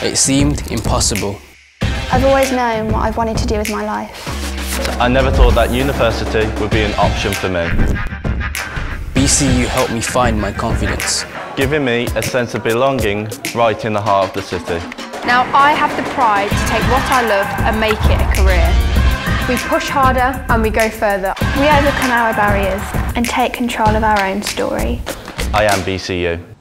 It seemed impossible. I've always known what I've wanted to do with my life. I never thought that university would be an option for me. BCU helped me find my confidence, giving me a sense of belonging right in the heart of the city. Now I have the pride to take what I love and make it a career. We push harder and we go further. We overcome our barriers and take control of our own story. I am BCU.